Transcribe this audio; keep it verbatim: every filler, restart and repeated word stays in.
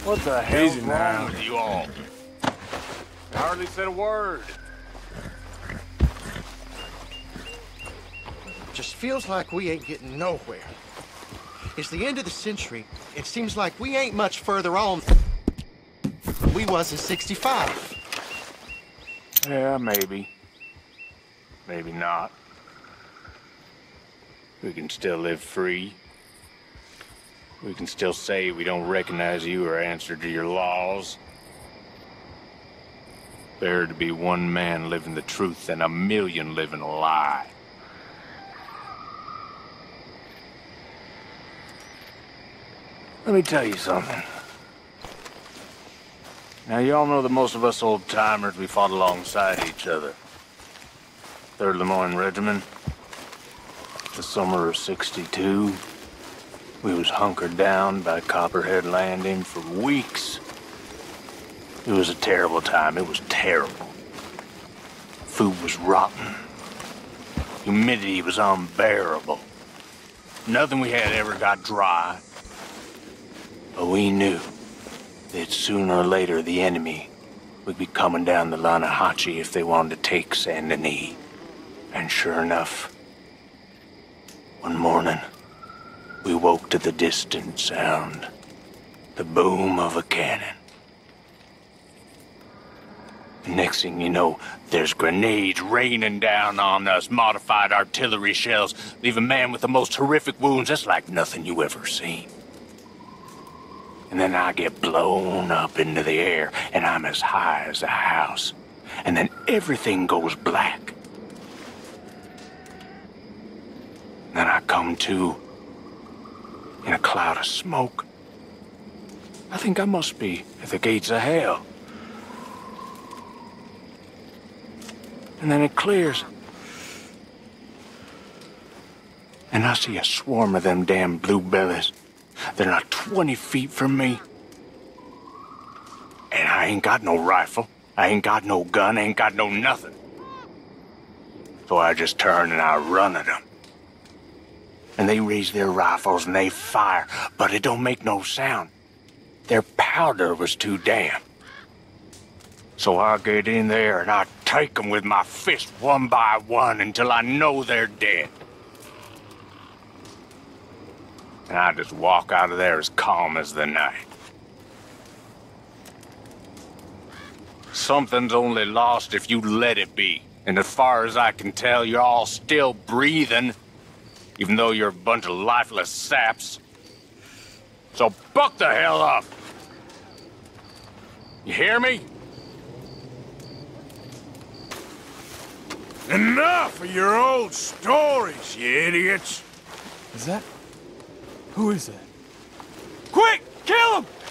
What the hell's Easy wrong now. with you all? I hardly said a word. Just feels like we ain't getting nowhere. It's the end of the century. It seems like we ain't much further on than we was in sixty-five. Yeah, maybe. Maybe not. We can still live free. We can still say we don't recognize you or answer to your laws. Better to be one man living the truth than a million living a lie. Let me tell you something. Now, you all know that most of us old-timers, we fought alongside each other. third Lemoyne Regiment. The summer of sixty-two. We was hunkered down by Copperhead Landing for weeks. It was a terrible time. It was terrible. Food was rotten. Humidity was unbearable. Nothing we had ever got dry. But we knew that sooner or later the enemy would be coming down the Lanahachi if they wanted to take Saint Denis. And sure enough, one morning, we woke to the distant sound, the boom of a cannon. Next thing you know, there's grenades raining down on us, modified artillery shells, leave a man with the most horrific wounds that's like nothing you ever seen. And then I get blown up into the air, and I'm as high as a house. And then everything goes black. Then I come to in a cloud of smoke. I think I must be at the gates of hell. And then it clears. And I see a swarm of them damn bluebellies. They're not twenty feet from me. And I ain't got no rifle. I ain't got no gun. I ain't got no nothing. So I just turn and I run at them. And they raise their rifles and they fire, but it don't make no sound. Their powder was too damp. So I get in there and I take them with my fist one by one until I know they're dead. And I just walk out of there as calm as the night. Something's only lost if you let it be. And as far as I can tell, you're all still breathing, even though you're a bunch of lifeless saps. So buck the hell up! You hear me? Enough of your old stories, you idiots! Is that... Who is that? Quick, kill him!